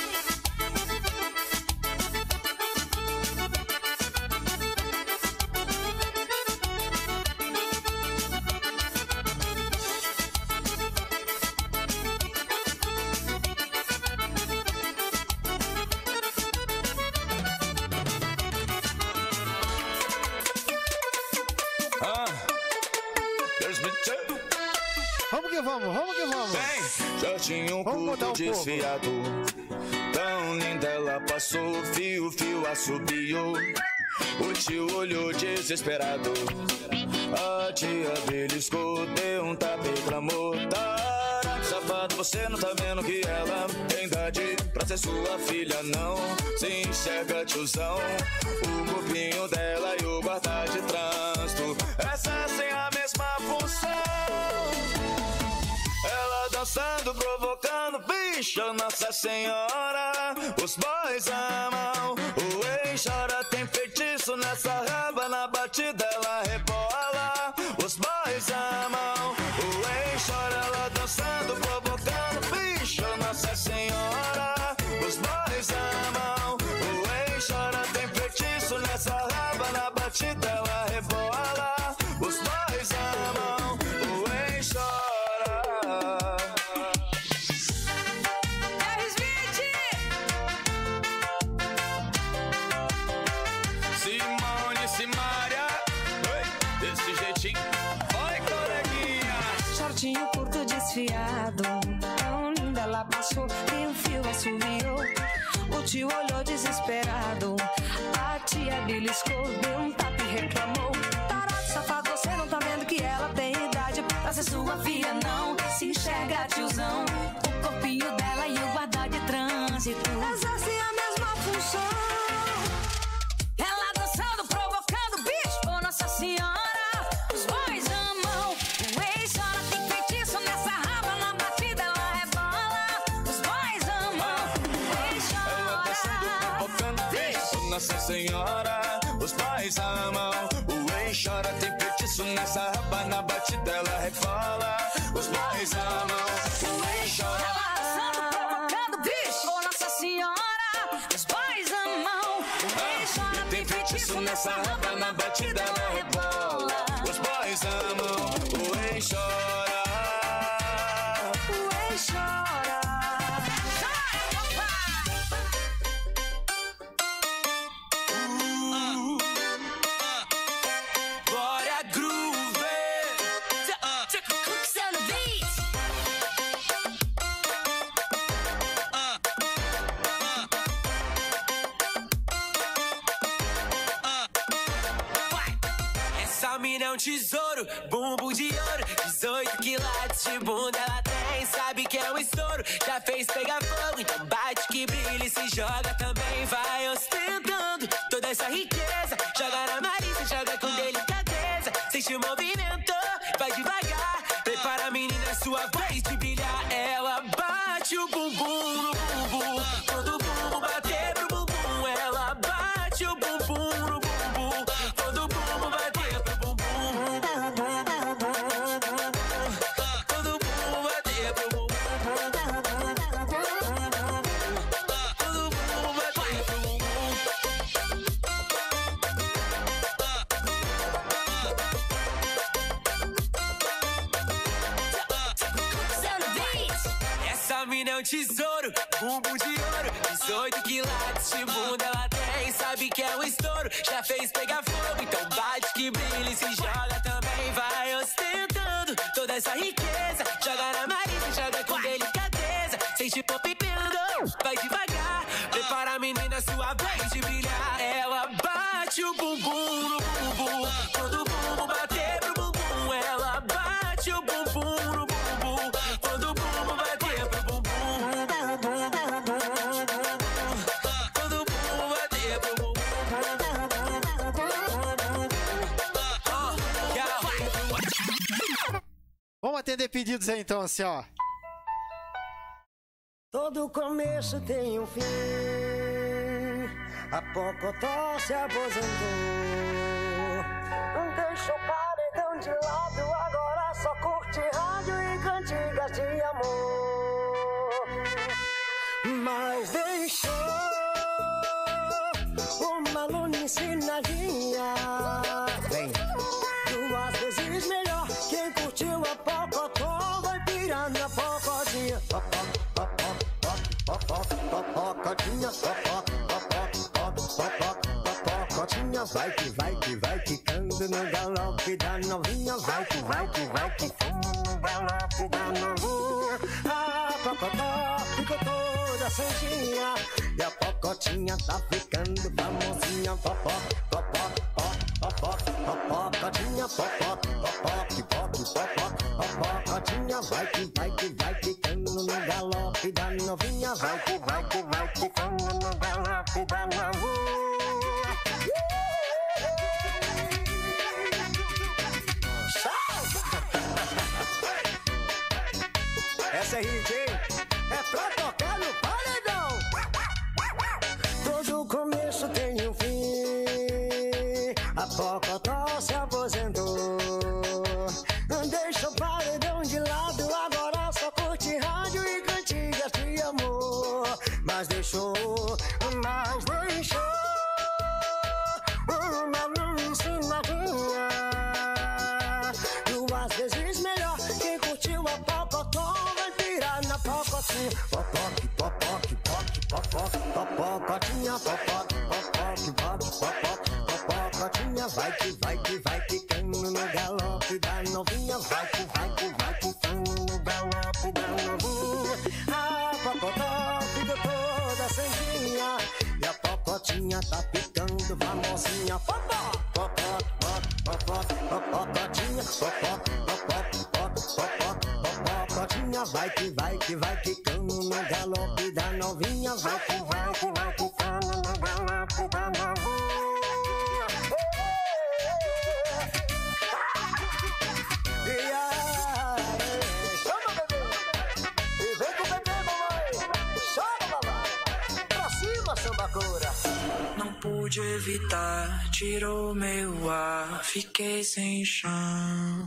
Vamos que vamos. Já tinha um pulo desfiado, tão linda ela passou, fio assobiou. O tio olhou desesperado, a tia beliscou, deu um tapa e clamou: "Tarado, safado, você não tá vendo que ela tem idade pra ser sua filha, não? Se enxerga, tiozão, o corpinho dela e o guarda de trânsito exercem a mesma função. Ela dançando, provocando, bicho, Nossa Senhora. Os boys amam, o ex chora, tem feitiço nessa raba, na batida ela rebola. Os boys amam, o ex chora, ela dançando, provocando, bicho, Nossa Senhora. Os boys amam, o ex chora, tem feitiço nessa raba, na batida ela rebola. Os boys amam, o ex chora. Shortinho curto desfiado, tão linda ela passou, e o fio assobiou. O tio olhou desesperado, a tia beliscou, deu um tapa e reclamou: "Tarado, safado, você não tá vendo que ela tem idade pra ser sua filha, não? Se enxerga, tiozão, o corpinho dela e o guarda de trânsito exercem a mesma função. Ela dançando, provocando, bicho, oh Nossa Senhora. Os boys amam, o ex chora, tem feitiço nessa raba, na batida ela rebola. Os boys amam, o ex chora. Ela dançando, provocando, bicho, Nossa Senhora. Os boys amam, o ex chora, tem feitiço nessa raba, na batida ela rebola. Os boys amam, o ex chora. Ela dançando, provocando, bicho, oh Nossa Senhora. Os boys amam, o ex chora, tem feitiço nessa raba, na batida ela rebola. Os boys amam, o ex chora. O ex chora. Glória Groove. Essa mina é um tesouro, bumbum de ouro, 18 quilates de bunda ela tem, sabe que é um estouro, já fez pegar fogo, então bate que brilha e se joga também, vai ostentando toda essa riqueza, joga na Marisa, joga com delicadeza, sente o movimento, vai devagar, prepara a menina, sua vez de brilhar, ela bate o bumbum no bumbum, quando o bumbum bater pro bumbum, ela bate o bumbum no bumbum, quando o bumbum bater pro bumbum. Quando o bumbum bater pro bumbum. Quando o bumbum bater pro bumbum. Essa mina é um tesouro, bumbum de ouro, 18 quilates de bunda ela tem, sabe que é um estouro, já fez pegar fogo, então bate que brilha e se joga também, vai ostentando toda essa riqueza, joga na Marisa, joga com delicadeza, sente o pipendo, vai devagar, prepara a menina, sua vez de brilhar, ela bate o bumbum no bumbum, quando o bumbum bater pro bumbum, ela bate o bumbum no bumbum, quando o bumbum bater pro bumbum. Quando o bumbum bater pro bumbum. Vamos atender pedidos aí então, assim, ó. Todo começo tem um fim. A Pocotó se aposentou. aluno ensinadinha. Vem. Duas vezes melhor. Quem curtiu a pocotó vai pirar na pocotinha. Pocotinha, pocotinha. Vai que vai que vai quicando no galope da novinha. Vai que vai que vai quicando no galope da novinha. A pocotó ficou toda santinha e a pocotinha tá ficando famosinha. Popó, popó, popó, pocotinha, popó, popó, que poc, popó, pocotinha. Vai que vai que vai quicando no galope da novinha. Vai que vai que vai quicando no galope da novinha. Essa é hit, hein? É pra tocar no paredão. Todo começo tem um fim. A pocotó se aposentou. Não deixa o paredão de lado. Agora só curte rádio e cantigas de amor. Mas deixou uma luz ensinadinha. Duas vezes melhor. Quem curtiu a pocotó vai pirar na pocotinha. Popoc, popoc, poc, popoc, popocotinha. Popoc, popoc, poc, popoc, popocotinha. Vai que vai que vai quicando no galope da novinha. Vai que vai que vai quicando no galope da novinha. A pocotó ficou toda santinha e a pocotinha tá ficando famosinha. Popó, popó, popó, popocotinha. Popó, popó, popó, popocotinha. Vai que vai que vai quicando no galope da novinha. Vai que vai que vai quicando no galope da novinha. Chama, bebê! E vem com o bebê, mamãe! Chama, mamãe! Pra cima, sambacura! Não pude evitar, tirou meu ar, fiquei sem chão.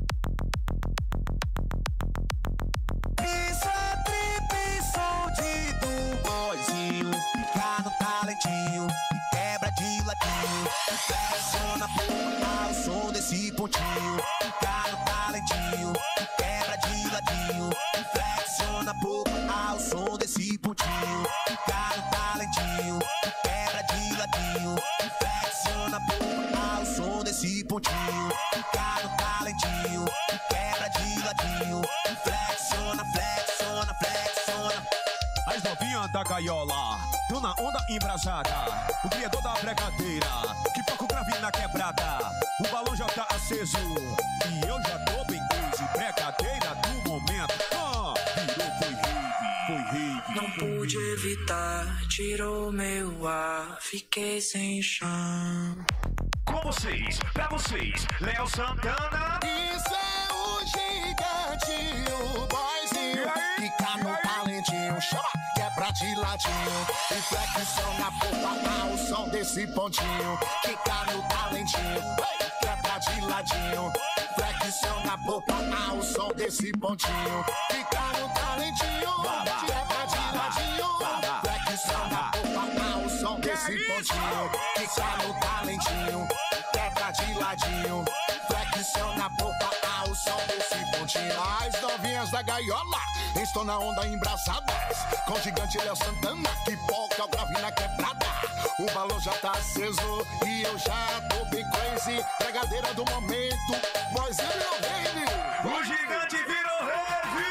Isso é trip, som do boyzinho. Fica no talentinho e quebra de ladinho. Flexiona ao som desse pontinho. Fica no talentinho e quebra de ladinho. Flexiona ao som desse pontinho. Fica no talentinho e quebra de ladinho. Flexiona ao som desse pontinho. Fica no talentinho e quebra de ladinho. Flexiona, flexiona, flexiona. As novinhas da gaiola, tô na onda embrasada. O criador da bregadeira, que toca o grave na quebrada. O balão já tá aceso e eu já tô bem crazy. Bregadeira do momento, virou, foi rave. Não pude evitar, tirou meu ar, fiquei sem chão. Com vocês, pra vocês, Léo Santana. Isso é o gigante, o boyzinho. Fica no talentinho, chama, que é pra de ladinho. E flexiona a boca ao som desse pontinho. Fica no talentinho, que é pra de ladinho. Flexiona a boca ao som desse pontinho. Fica no talentinho, que é pra de ladinho. Flexiona a boca ao som desse pontinho. Fica no talentinho, quebra de ladinho. Flexiona a boca ao som desse pontinho. As novinhas da gaiola estão na onda embraçadas. Com o gigante Léo Santana, que poca o grave na quebrada. O balão já tá aceso e eu já tô bem crazy. Pregadeira do momento, boyzinho virou rave. O gigante virou rave.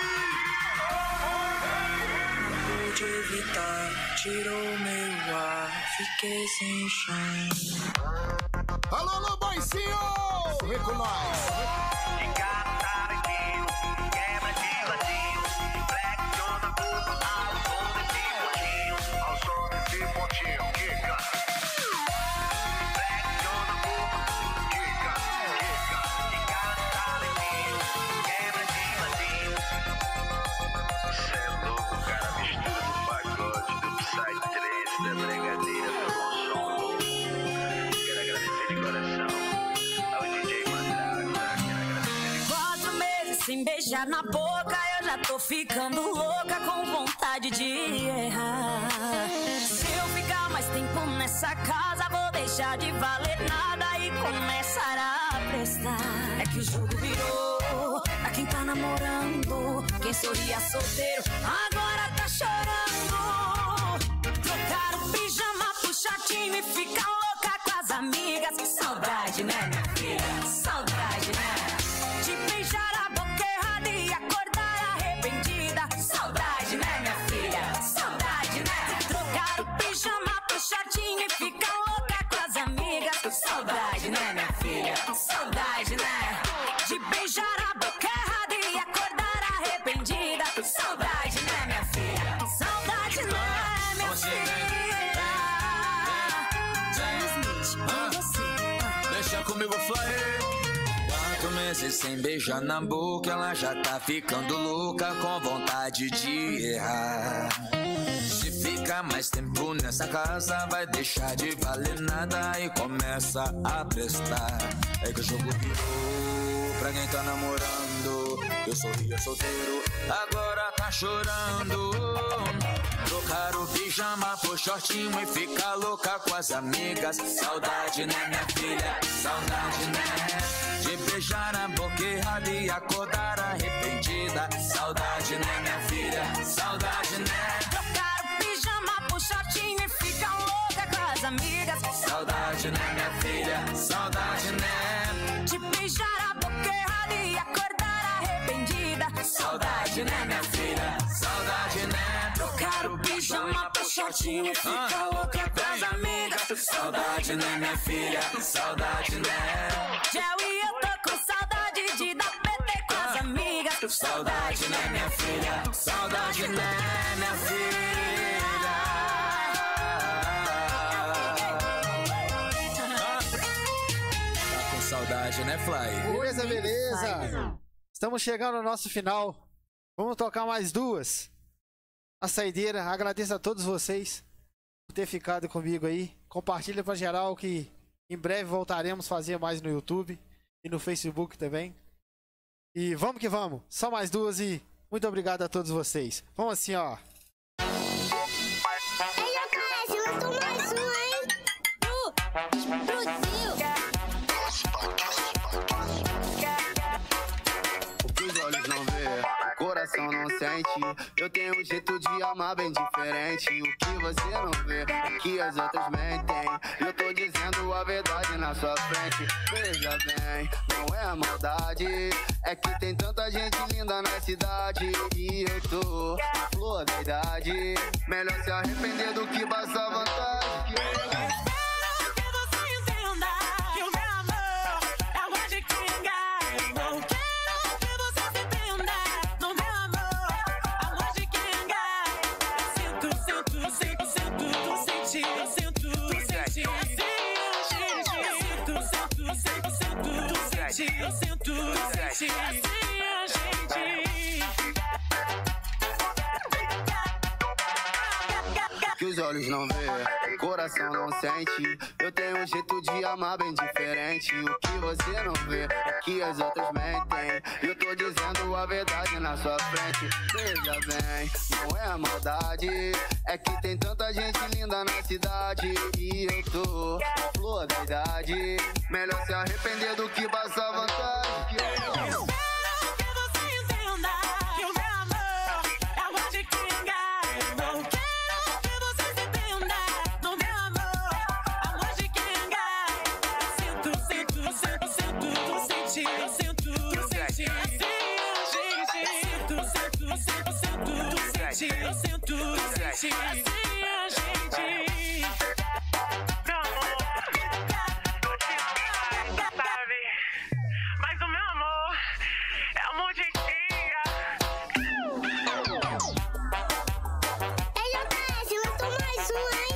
Não pude evitar, tirou meu ar, fiquei sem chão. Alô, alô, boyzinho! Vem com nós! Fica no talentinho, quebra de ladinho. Flexiona a boca ao som desse pontinho. Ao som desse pontinho, quica. Flexiona a boca, quica, quica. Fica no talentinho, quebra de ladinho. Cê é louco, cara, mistura do pagode, do Psy 3, da bregadeira, do bom som. Quero agradecer de coração ao DJ Mandraga. Quero agradecer de 4 meses sem beijar na boca, eu já tô ficando louca com vontade de errar. Se eu ficar mais tempo nessa casa, vou deixar deixar de valer nada e começar a prestar. É que o jogo virou pra quem tá namorando. Quem sorria solteiro agora tá chorando. Trocar o pijama pro shortinho e ficar louca com as amigas. Que saudade, né, minha filha? Saudade, né? De beijar a boca errada e acordar arrependida. Saudade, né, minha filha? Saudade, né? Trocar o pijama pro shortinho e ficar louca com as amigas. Saudade, né, minha filha? Saudade, né? De beijar a boca errada e acordar arrependida. Saudade, né, minha filha? Saudade, né, minha filha? Deixa comigo, Fly. 4 meses sem beijar na boca, ela já tá ficando louca, com vontade de errar. Se ficar mais tempo nessa casa, vai deixar de valer nada e começa a prestar. É que o jogo virou pra quem tá namorando. Eu sorria solteiro, agora tá chorando. Trocar o pijama por shortinho e ficar louca com as amigas. Saudade, né, minha filha? Saudade, né? De beijar a boca errada e acordar arrependida. Saudade, né, minha filha? Saudade, né? Trocar o pijama pro shortinho e ficar louca com as amigas. Saudade, né, minha filha? Saudade, né? De beijar a boca errada e acordar arrependida. Saudade, né, minha filha? Saudade, né? Trocar o pijama pro shortinho e ficar louca com as amigas. Saudade, né, minha filha? Saudade, né? Gel e eu tô com saudade de dar PT com as amigas. Saudade, né, minha filha? Saudade, né, minha filha? Tá com saudade, né, Fly? Beleza, beleza. Estamos chegando ao nosso final. Vamos tocar mais duas. A saideira. Agradeço a todos vocês por ter ficado comigo aí. Compartilha pra geral que em breve voltaremos a fazer mais no YouTube e no Facebook também. E vamos que vamos. Só mais duas e muito obrigado a todos vocês. Vamos assim, ó. O que os olhos não vê, o coração não sente. Eu tenho um jeito de amar bem diferente. O que você não vê, é que as outras mentem. Eu tô dizendo a verdade na sua frente. Veja bem, não é maldade. É que tem tanta gente linda na cidade. E eu tô na flor da idade. Melhor se arrepender do que passar vantagem. Eu sinto assim a gente. Que os olhos não vê, o coração não sente. Eu tenho um jeito de amar bem diferente. O que você não vê, é que as outras mentem. Eu tô dizendo a verdade na sua frente. Veja bem, não é maldade. É que tem tanta gente linda na cidade. E eu tô na flor da idade. Melhor se arrepender do que passar vantagem. Eu sinto assim a gente. Meu amor, eu te amo, sabe? Mas o meu amor é amor de tia. Ei, JS, lançou mais um, hein?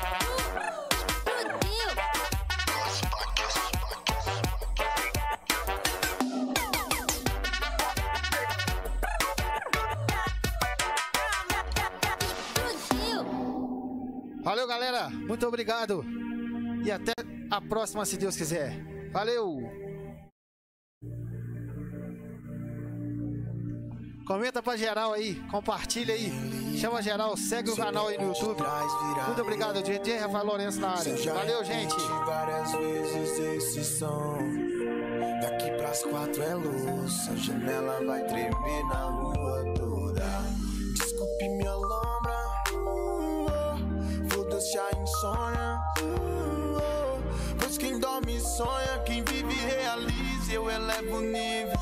Valeu, galera. Muito obrigado. E até a próxima, se Deus quiser. Valeu! Comenta pra geral aí, compartilha aí, chama geral, segue o canal aí no YouTube. Muito obrigado, DJ Rafael Lourenço na área. Valeu, gente. Várias vezes esse som. Daqui pras 4 é luz, a janela vai tremer na rua toda. Desculpe minha lombra, foda-se a insônia. Pois quem dorme sonha, quem vive realiza, eu elevo o nível.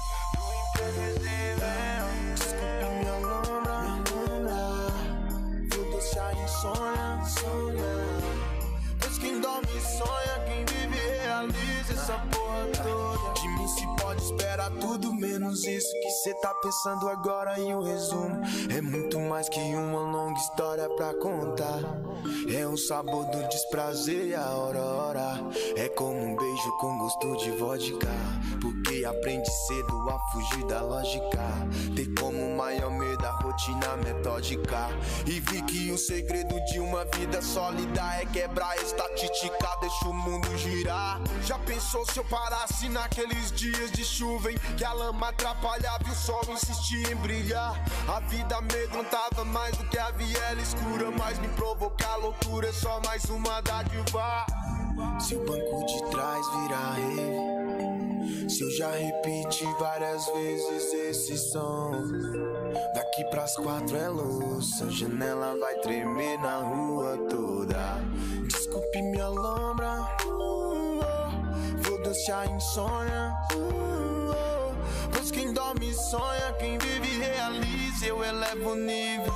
Desculpe minha lombra, foda-se a insônia. Pois quem dorme sonha, quem vive realiza essa porra toda. De mim se pode esperar tudo menos isso que cê tá pensando agora. E o resumo é muito mais que uma longa história pra contar. É o sabor do desprazer e a hora. É como um beijo com gosto de vodka, porque aprende cedo a fugir da lógica. Ter como maior medo a rotina metódica. E vi que o segredo de uma vida sólida é quebrar a estatística, deixa o mundo girar. Já pensou se eu parasse naqueles dias de chuva em que a lama atrapalhava e o sol insistia em brilhar? A vida amedrontava mais do que a viela escura, mas me provocar loucura é só mais uma dádiva. Se o banco de trás virar rave, se eu já repeti várias vezes esse som. Daqui pras 4 é luz, a janela vai tremer na rua toda. Desculpe minha lombra, foda-se a insônia. Pois quem dorme sonha, quem vive realiza, eu elevo o nível.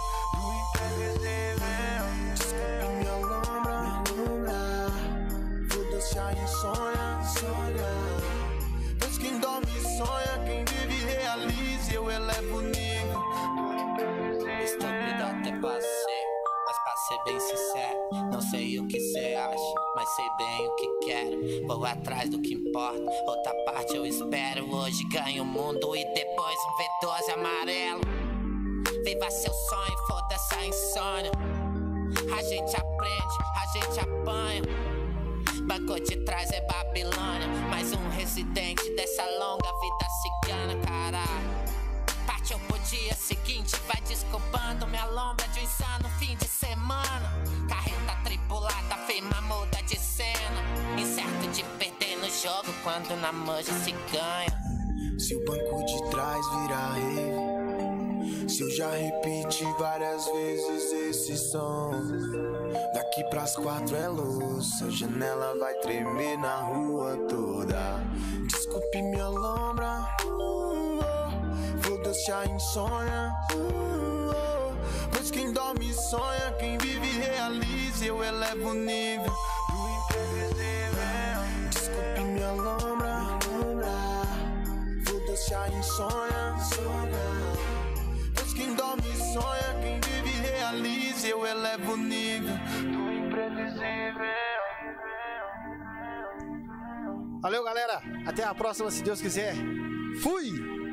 Desculpe minha lombra, foda-se a insônia. Pois quem dorme sonha, quem vive realiza, eu elevo o nível. Estúpido até passei, mas pra ser bem sincero, não sei o que cê acha, mas sei bem o que quero. Vou atrás do que importa, outra parte eu espero. Hoje ganho o mundo e depois um V12 amarelo. Viva seu sonho, foda-se a insônia. A gente aprende, a gente apanha. Banco de trás é Babilônia, mais um residente dessa longa vida cigana, caralho. Partiu pro dia seguinte, vai desculpando minha lombra de um insano fim de semana. Carreta tripulada, firma muda de cena. Incerto de perder no jogo quando na manja se ganha. Se o banco de trás virar rave, se eu já repeti várias vezes esse som. Daqui pras 4 é luz, a janela vai tremer na rua toda. Desculpe minha lombra, foda-se a insônia. Pois quem dorme sonha, quem vive realiza, eu elevo o nível. Desculpe minha lombra, foda-se a insônia. Pois quem dorme sonha, quem vive realiza, eu elevo o nível do imprevisível. Valeu, galera. Até a próxima, se Deus quiser. Fui!